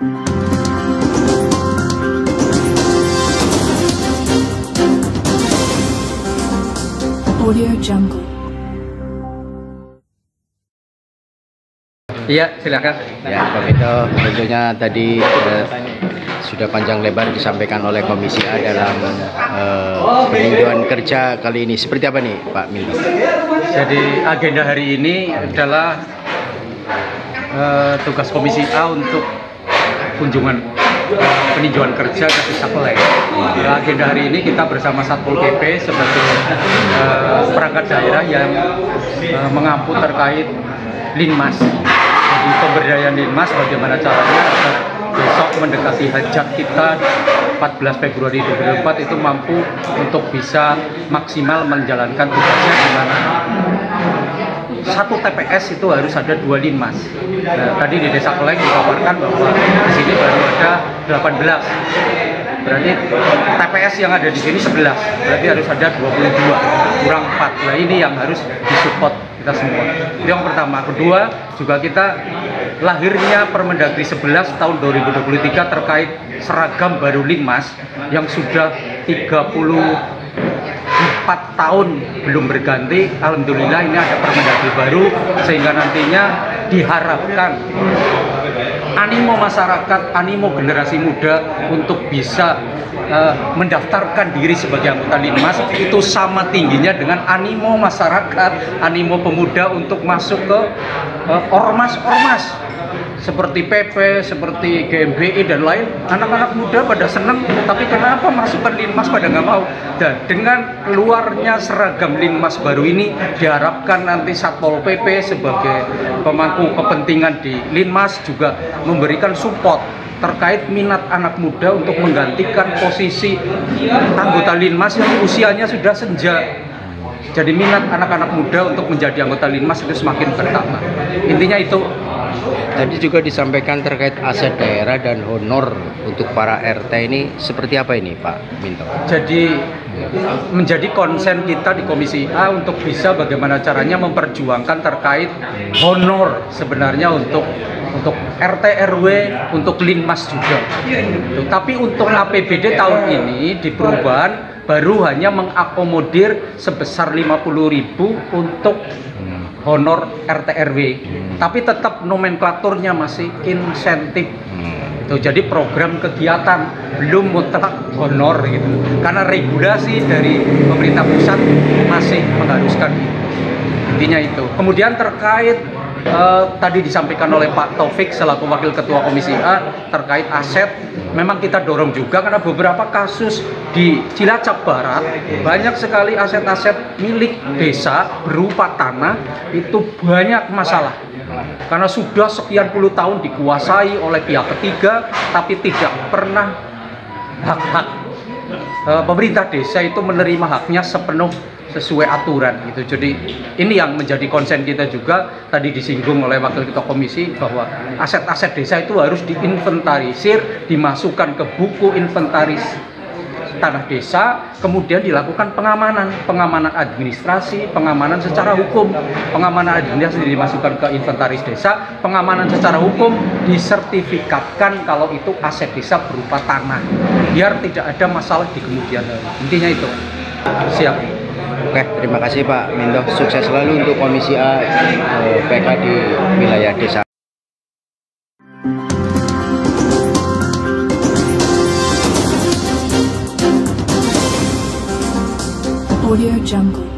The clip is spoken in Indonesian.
Audio Jungle. Iya, silakan. Ya, Pak Minto, tentunya tadi sudah panjang lebar disampaikan oleh Komisi A dalam peninjauan kerja kali ini. Seperti apa nih, Pak Minto? Jadi agenda hari ini adalah tugas Komisi A untuk kunjungan peninjauan kerja ke Desa-Keleng. Agenda hari ini kita bersama Satpol PP sebagai perangkat daerah yang mengampu terkait Linmas. Jadi pemberdayaan Linmas bagaimana caranya agar besok mendekati hajat kita 14 Februari 2024 itu mampu untuk bisa maksimal menjalankan tugasnya, di mana satu TPS itu harus ada 2 Linmas. Nah, tadi di Desa-Keleng dikabarkan bahwa di sini baru ada 18. Berarti TPS yang ada di sini 11. Berarti harus ada 22 kurang 4. Nah, ini yang harus disupport kita semua. Itu yang pertama. Kedua, juga kita lahirnya Permendagri 11 tahun 2023 terkait seragam baru Linmas yang sudah 34 tahun belum berganti. Alhamdulillah ini ada Permendagri baru, sehingga nantinya diharapkan animo masyarakat, animo generasi muda untuk bisa mendaftarkan diri sebagai anggota Linmas itu sama tingginya dengan animo masyarakat, animo pemuda untuk masuk ke ormas-ormas seperti PP, seperti GMBI dan lain. Anak-anak muda pada senang, tapi kenapa masuk ke Linmas pada nggak mau? Dan dengan keluarnya seragam Linmas baru ini, diharapkan nanti Satpol PP sebagai pemangku kepentingan di Linmas juga memberikan support terkait minat anak muda untuk menggantikan posisi anggota Linmas yang usianya sudah senja. Jadi minat anak-anak muda untuk menjadi anggota Linmas itu semakin bertambah. Intinya itu. Tadi juga disampaikan terkait aset daerah dan honor untuk para RT ini seperti apa ini, Pak Minto? Jadi menjadi konsen kita di Komisi A untuk bisa bagaimana caranya memperjuangkan terkait honor sebenarnya untuk RT RW, untuk Linmas juga. Tapi untuk APBD tahun ini di perubahan baru hanya mengakomodir sebesar 50.000 untuk honor RT RW, tapi tetap nomenklaturnya masih insentif. Itu jadi program kegiatan belum mutlak honor gitu, karena regulasi dari pemerintah pusat masih mengharuskan itu. Intinya itu. Kemudian terkait tadi disampaikan oleh Pak Taufik selaku Wakil Ketua Komisi A terkait aset, memang kita dorong juga karena beberapa kasus di Cilacap Barat banyak sekali aset-aset milik desa berupa tanah itu banyak masalah karena sudah sekian puluh tahun dikuasai oleh pihak ketiga, tapi tidak pernah hak-hak pemerintah desa itu menerima haknya sepenuh sesuai aturan gitu. Jadi ini yang menjadi konsen kita juga, tadi disinggung oleh Wakil Ketua Komisi bahwa aset-aset desa itu harus diinventarisir, dimasukkan ke buku inventaris tanah desa, kemudian dilakukan pengamanan administrasi, pengamanan secara hukum. Pengamanan administrasi dimasukkan ke inventaris desa, pengamanan secara hukum disertifikatkan kalau itu aset desa berupa tanah, biar tidak ada masalah di kemudian hari. Intinya itu. Siap. Oke, terima kasih Pak Minto. Sukses selalu untuk Komisi A PK di wilayah desa. Audio Jungle.